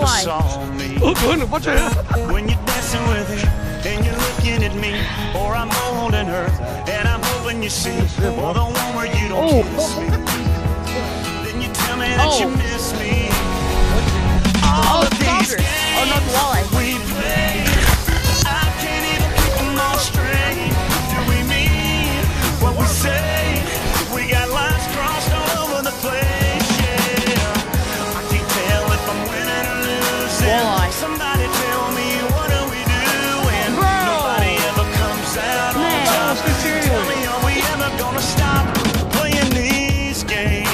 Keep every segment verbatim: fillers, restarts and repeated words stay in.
Walleye. Oh, go ahead, watch it. When you're dancing with her and you're looking at me, or I'm holding her and I'm hoping you see, or the one where you don't Oh. kiss me. Then you tell me that Oh. you miss me. Oh, it's saugers. Oh, no, it's Walleye. We play. I can't even keep them all straight. Do we mean what we say? We got lines crossed all over the place. Yeah, I can't tell if I'm winning or losing. Walleye. Somebody tell me what do we do when Bro. nobody ever comes out on Man. top? Tell me, are we ever gonna stop playing these games?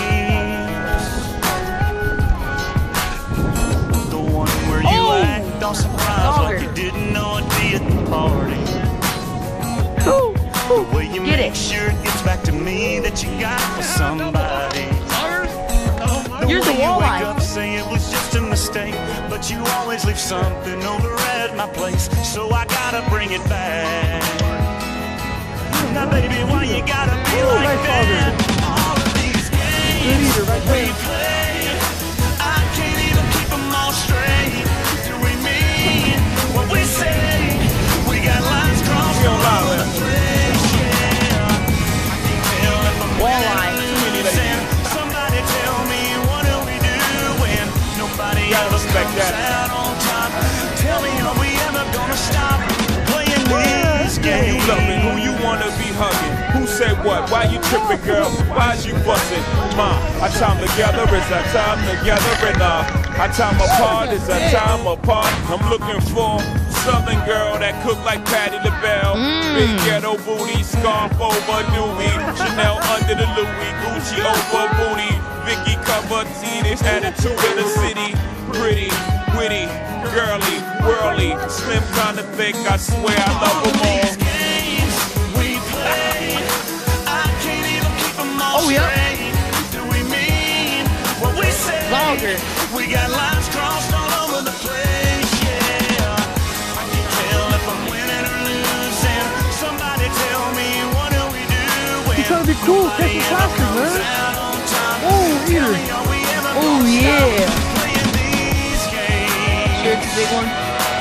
The one where you Oh. act all surprised Sauger. like you didn't know it'd be at the party. Ooh, ooh. The way you Get make it. sure it gets back to me that you got for somebody. The You're the way you wake Walleye. up, say it was just a mistake, but you always leave something over at my place, so I gotta bring it back. Now, baby, why you gotta be Oh, like nice that? Sauger. All of these games Good eater right we there. play, I can't even keep them all straight. Do we mean what we say? We got lines crossed all over the place, yeah. I can't tell if I'm Walleye. winning or losing. Somebody tell me, what do we do when nobody ever comes out on top? Tell me, are we ever gonna stop playing these Who games? you loving? Who you wanna be hugging? Who said what? Why you tripping, girl? Why's you busting? Ma, our time together is our time together, and uh, our time apart is our time apart. I'm looking for Southern girl that cook like Patti LaBelle. Big ghetto booty, scarf over Louis, Chanel under the Louis, Gucci over booty, Vicky cover teenage attitude in the city, pretty, witty, girly, whirly, slim kinda thick. I swear I love them all. Games we play, I can't even keep them all Oh, yeah. straight. Do we mean what we say? Sauger. We got lines crossed all over the place, yeah. I can't tell if I'm winning or losing. Somebody tell me, what do we do when He's trying to be cool, nobody catch the ever plastic, comes man. out on top? Oh, Tell eater. me, are we ever Oh, gonna yeah. stop playing these games? Sure, it's a big one.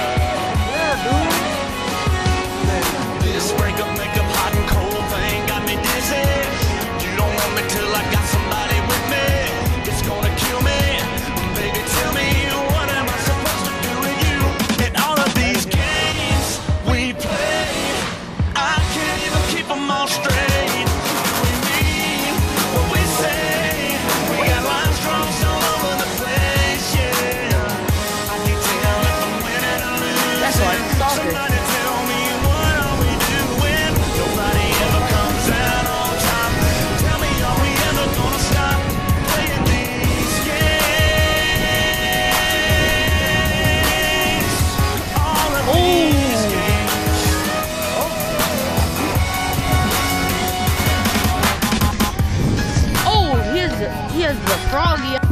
This breakup, makeup, hot and cold thing got me dizzy. You don't want me till I got somebody with me. It's gonna kill me. Baby, tell me, what am I supposed to do with you? In all of these games we play, I can't even keep them all straight. We mean what we say. We got lines crossed all over the place, yeah. I can't tell if I'm winning or losing. That's why it's Sauger. Somebody tell me, what are we doing? Nobody ever comes out on top. Tell me, are we ever gonna stop playing these games? All of these games. Oh, he has the, he has the froggy.